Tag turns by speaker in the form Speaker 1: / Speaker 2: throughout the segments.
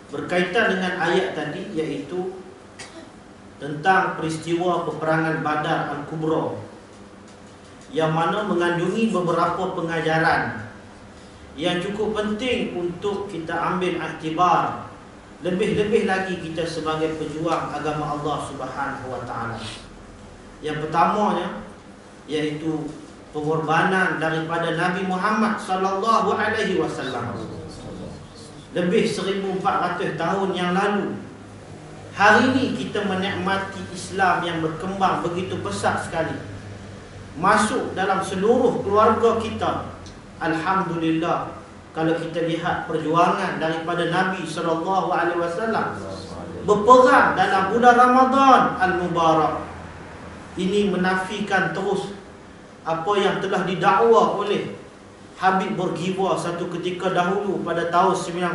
Speaker 1: berkaitan dengan ayat tadi, iaitu tentang peristiwa peperangan Badar Al-Kubra, yang mana mengandungi beberapa pengajaran yang cukup penting untuk kita ambil iktibar, lebih-lebih lagi kita sebagai pejuang agama Allah Subhanahu wa taala. Yang pertamanya iaitu pengorbanan daripada Nabi Muhammad sallallahu alaihi wasallam. Lebih 1400 tahun yang lalu, hari ini kita menikmati Islam yang berkembang begitu pesat sekali, masuk dalam seluruh keluarga kita. Alhamdulillah, kalau kita lihat perjuangan daripada Nabi sallallahu alaihi wasallam berperang dalam bulan Ramadan Al-Mubarak, ini menafikan terus apa yang telah didakwa oleh Habib Bourguiba satu ketika dahulu pada tahun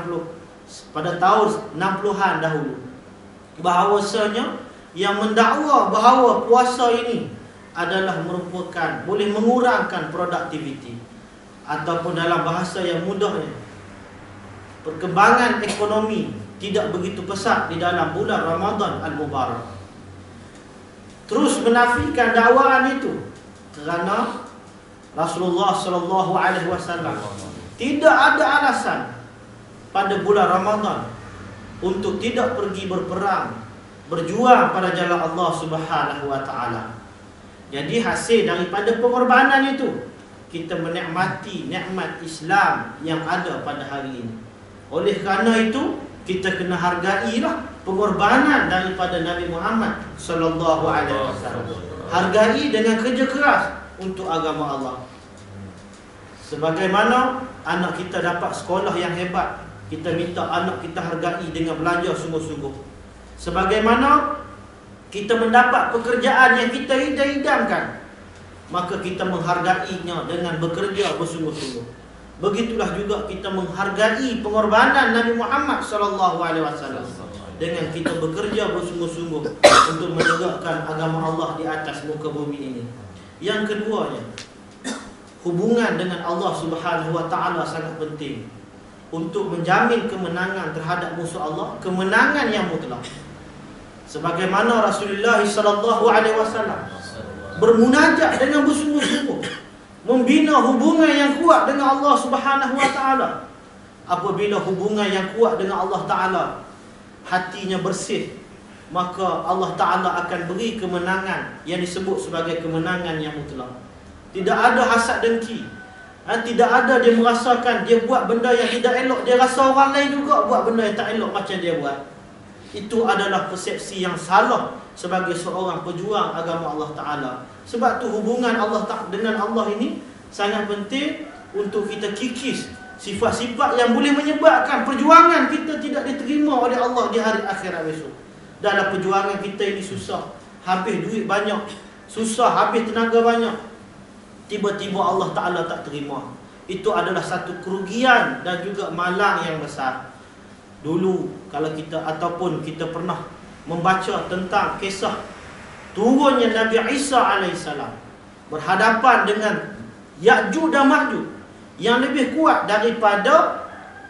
Speaker 1: 60-an dahulu, bahawasanya yang mendakwa bahawa puasa ini adalah merupakan boleh mengurangkan produktiviti, ataupun dalam bahasa yang mudahnya, perkembangan ekonomi tidak begitu pesat di dalam bulan Ramadan Al-Mubarak. Terus menafikan dakwaan itu kerana Rasulullah sallallahu alaihi wasallam tidak ada alasan pada bulan Ramadan untuk tidak pergi berperang, berjuang pada jalan Allah Subhanahu wa taala. Jadi hasil daripada pengorbanan itu, kita menikmati nikmat Islam yang ada pada hari ini. Oleh kerana itu, kita kena hargailah pengorbanan daripada Nabi Muhammad sallallahu alaihi wasallam. Hargai dengan kerja keras untuk agama Allah. Sebagaimana anak kita dapat sekolah yang hebat, kita minta anak kita hargai dengan belajar sungguh-sungguh. Sebagaimana kita mendapat pekerjaan yang kita idam-idamkan, maka kita menghargainya dengan bekerja bersungguh-sungguh. Begitulah juga kita menghargai pengorbanan Nabi Muhammad sallallahu alaihi wasallam dengan kita bekerja bersungguh-sungguh untuk menegakkan agama Allah di atas muka bumi ini. Yang keduanya, hubungan dengan Allah Subhanahu wa taala sangat penting untuk menjamin kemenangan terhadap musuh Allah, kemenangan yang mutlak. Sebagaimana Rasulullah sallallahu alaihi wasallam bermunajat dengan bersungguh-sungguh, membina hubungan yang kuat dengan Allah Subhanahu wa taala. Apabila hubungan yang kuat dengan Allah taala, hatinya bersih, maka Allah taala akan beri kemenangan yang disebut sebagai kemenangan yang mutlak. Tidak ada hasad dengki, tidak ada dia merasakan dia buat benda yang tidak elok, dia rasa orang lain juga buat benda yang tak elok macam dia buat. Itu adalah persepsi yang salah sebagai seorang pejuang agama Allah Ta'ala. Sebab tu hubungan Allah dengan Allah ini sangat penting untuk kita kikis sifat-sifat yang boleh menyebabkan perjuangan kita tidak diterima oleh Allah di hari akhirat besok. Dalam perjuangan kita ini susah, habis duit banyak, susah, habis tenaga banyak, tiba-tiba Allah Ta'ala tak terima. Itu adalah satu kerugian dan juga malang yang besar. Dulu kalau kita ataupun kita pernah membaca tentang kisah turunnya Nabi Isa alaihissalam berhadapan dengan Ya'juj dan Ma'juj yang lebih kuat daripada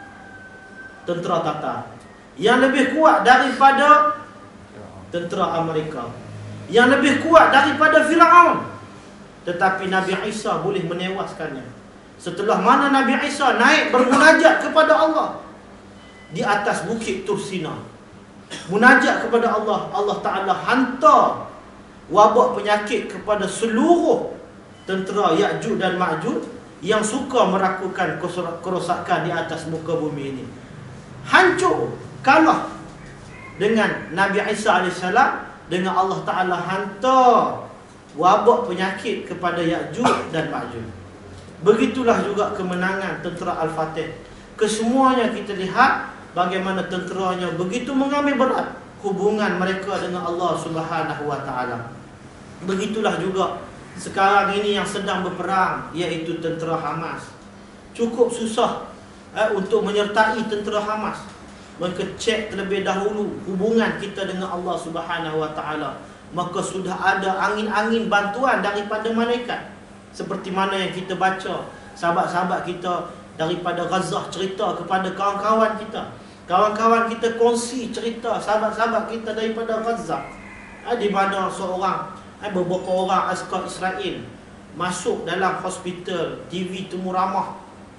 Speaker 1: tentera Tatar, yang lebih kuat daripada tentera Amerika, yang lebih kuat daripada Firaun. Tetapi Nabi Isa boleh menewaskannya. Setelah mana Nabi Isa naik bermunajat kepada Allah di atas bukit Tursina, munajat kepada Allah, Allah Ta'ala hantar wabak penyakit kepada seluruh tentera Ya'juj dan Ma'juj yang suka melakukan kerosakan di atas muka bumi ini. Hancur, kalah dengan Nabi Isa AS, dengan Allah Ta'ala hantar wabak penyakit kepada Ya'juj dan Ma'juj. Begitulah juga kemenangan tentera Al-Fatih. Kesemuanya kita lihat bagaimana tenteranya begitu mengambil berat hubungan mereka dengan Allah Subhanahu wa taala. Begitulah juga sekarang ini yang sedang berperang, iaitu tentera Hamas. Cukup susah untuk menyertai tentera Hamas. Mereka cek terlebih dahulu hubungan kita dengan Allah Subhanahu wa taala, maka sudah ada angin-angin bantuan daripada malaikat. Seperti mana yang kita baca sahabat-sahabat kita daripada Gaza cerita kepada kawan-kawan kita Kawan-kawan kita kongsi cerita sahabat-sahabat kita daripada Gaza, di mana seorang, beberapa orang askar Israel masuk dalam hospital, TV temu ramah.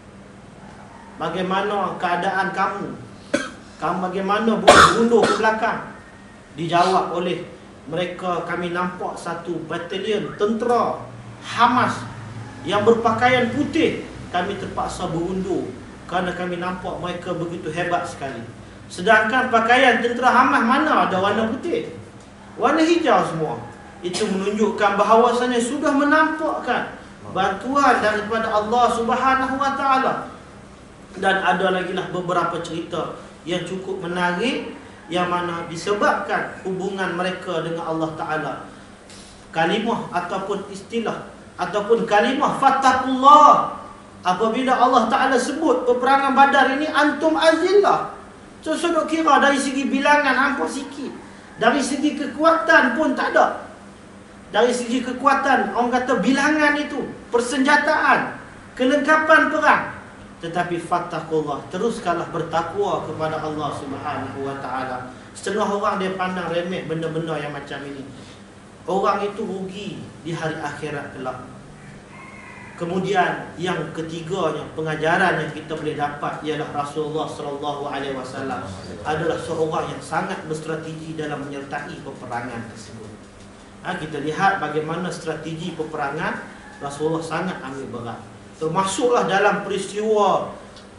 Speaker 1: Bagaimana keadaan kamu? Bagaimana berundur ke belakang? Dijawab oleh mereka, kami nampak satu batalion tentera Hamas yang berpakaian putih. Kami terpaksa berundur kerana kami nampak mereka begitu hebat sekali. Sedangkan pakaian tentera Hamas mana ada warna putih, warna hijau semua. Itu menunjukkan bahawasanya sudah menampakkan bantuan daripada Allah Subhanahu Wa Taala. Dan ada lagi lah beberapa cerita yang cukup menarik, yang mana disebabkan hubungan mereka dengan Allah Ta'ala. Kalimah ataupun istilah ataupun kalimah fattaqullah, apabila Allah Ta'ala sebut peperangan Badar ini antum azillah, so duk kira dari segi bilangan hampa sikit, dari segi kekuatan pun tak ada. Dari segi kekuatan, orang kata bilangan itu, persenjataan, kelengkapan perang. Tetapi fattaqullah, teruskanlah bertakwa kepada Allah Subhanahu Wa Taala. Setengah orang dia pandang remeh benda-benda yang macam ini. Orang itu rugi di hari akhirat kelak. Kemudian yang ketiganya, pengajaran yang kita boleh dapat ialah Rasulullah sallallahu alaihi wasallam adalah seorang yang sangat berstrategi dalam menyertai peperangan tersebut. Kita lihat bagaimana strategi peperangan Rasulullah sangat ambil berat. Termasuklah dalam peristiwa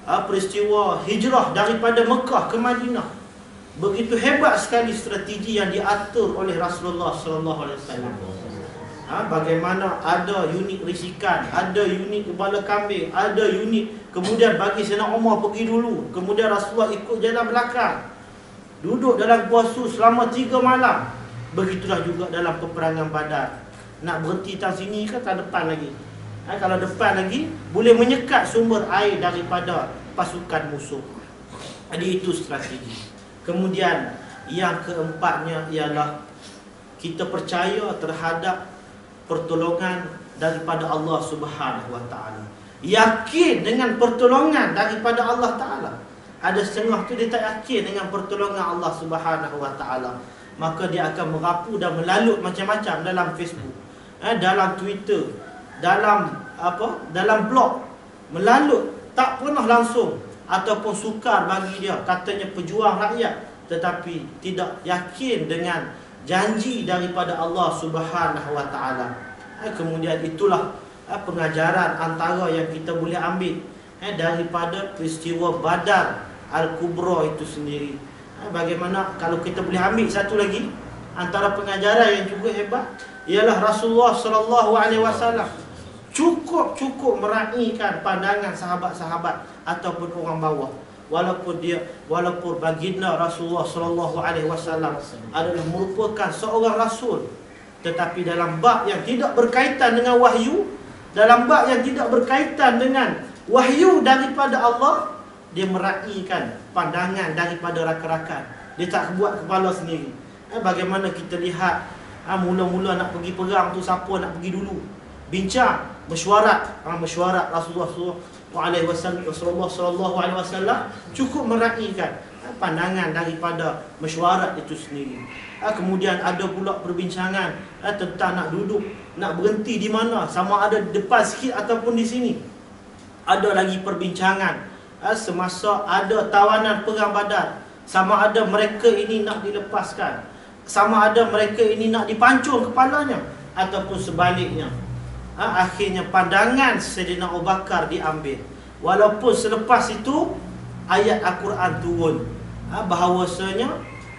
Speaker 1: hijrah daripada Mekah ke Madinah. Begitu hebat sekali strategi yang diatur oleh Rasulullah sallallahu alaihi wasallam. Bagaimana ada unit risikan, ada unit kepala kambing, ada unit, kemudian bagi Sayyidina Umar pergi dulu, kemudian Rasulullah ikut jalan belakang, duduk dalam puasa selama 3 malam. Begitulah juga dalam peperangan Badar. Nak berhenti tang sini ke tak depan lagi? Kalau depan lagi boleh menyekat sumber air daripada pasukan musuh. Jadi itu strategi. Kemudian yang keempatnya ialah kita percaya terhadap pertolongan daripada Allah Subhanahu Wa Taala. Yakin dengan pertolongan daripada Allah Taala. Ada setengah tu dia tak yakin dengan pertolongan Allah Subhanahu Wa Taala, maka dia akan merapu dan melalut macam-macam dalam Facebook, dalam Twitter, dalam blog, melalut, tak pernah langsung ataupun sukar bagi dia, katanya pejuang rakyat, tetapi tidak yakin dengan janji daripada Allah Subhanahu Wa Taala. Kemudian itulah pengajaran antara yang kita boleh ambil daripada peristiwa Badar Al-Kubra itu sendiri. Bagaimana kalau kita boleh ambil satu lagi antara pengajaran yang juga hebat, ialah Rasulullah sallallahu alaihi wasallam cukup meraihkan pandangan sahabat-sahabat ataupun orang bawah. Walaupun baginda Rasulullah sallallahu alaihi wasallam adalah merupakan seorang rasul, tetapi dalam bab yang tidak berkaitan dengan wahyu, dalam bab yang tidak berkaitan dengan wahyu daripada Allah, dia meraihkan pandangan daripada rakan-rakan. Dia tak buat kepala sendiri. Bagaimana kita lihat mula-mula nak pergi perang tu, siapa nak pergi dulu, bincang, mesyuarat Rasulullah sallallahu alaihi wasallam cukup meraihkan pandangan daripada mesyuarat itu sendiri. Kemudian ada pula perbincangan tentang nak duduk, nak berhenti di mana, sama ada depan sikit ataupun di sini. Ada lagi perbincangan semasa ada tawanan perang Badar, sama ada mereka ini nak dilepaskan, sama ada mereka ini nak dipancung kepalanya, ataupun sebaliknya. Akhirnya pandangan Sayyidina Abu Bakar diambil. Walaupun selepas itu ayat Al-Quran turun bahawasanya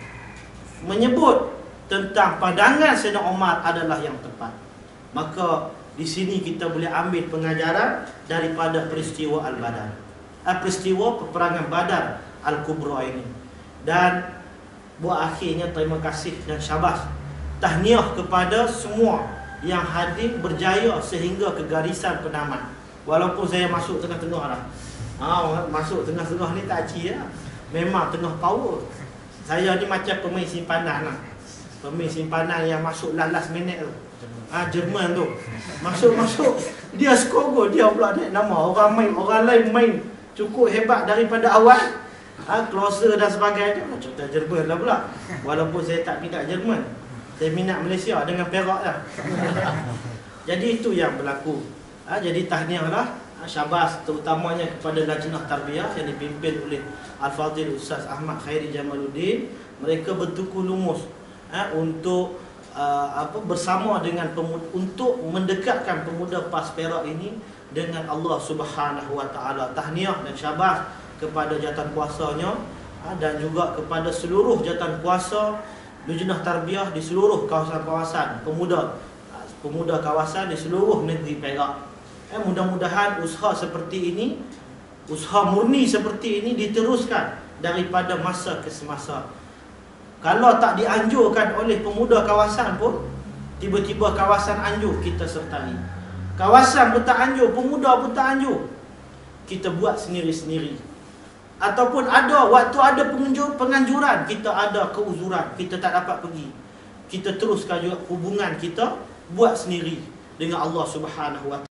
Speaker 1: menyebut tentang pandangan Sayyidina Umar adalah yang tepat. Maka di sini kita boleh ambil pengajaran daripada peristiwa Al-Badar, peristiwa peperangan Badar Al-Kubra ini. Dan buat akhirnya terima kasih dan syabas, tahniah kepada semua yang hadir berjaya sehingga ke garisan penamat. Walaupun saya masuk tengah-tengah lah, masuk tengah-tengah ni tak cik lah, memang tengah power. Saya ni macam pemain simpanan lah, pemain simpanan yang masuk last minute tu. Jerman tu masuk dia skor gol, dia pula naik nama. Orang lain main cukup hebat daripada awal, closer dan sebagainya. Contoh Jerman lah pula. Walaupun saya tak minat Jerman, saya minat Malaysia dengan Perak lah. Jadi itu yang berlaku. Jadi tahniah lah, syabas terutamanya kepada Lajnah Tarbiyah yang dipimpin oleh Al-Fadhil Ustaz Ahmad Khairi Jamaluddin. Mereka bertukar lumus untuk bersama dengan untuk mendekatkan pemuda PAS Perak ini dengan Allah Subhanahu Wa Taala. Tahniah dan syabas kepada jawatan kuasanya dan juga kepada seluruh jawatan kuasa Lajnah Tarbiyah di seluruh kawasan-kawasan pemuda kawasan di seluruh negeri Perak. Mudah-mudahan usaha seperti ini, usaha murni seperti ini diteruskan daripada masa ke semasa. Kalau tak dianjurkan oleh pemuda kawasan pun, tiba-tiba kawasan anjur, kita sertai. Kawasan pun tak anjur, pemuda pun tak anjur, kita buat sendiri-sendiri. Ataupun waktu ada penganjuran, kita ada keuzuran, kita tak dapat pergi, kita teruskan juga hubungan kita buat sendiri dengan Allah Subhanahu Wa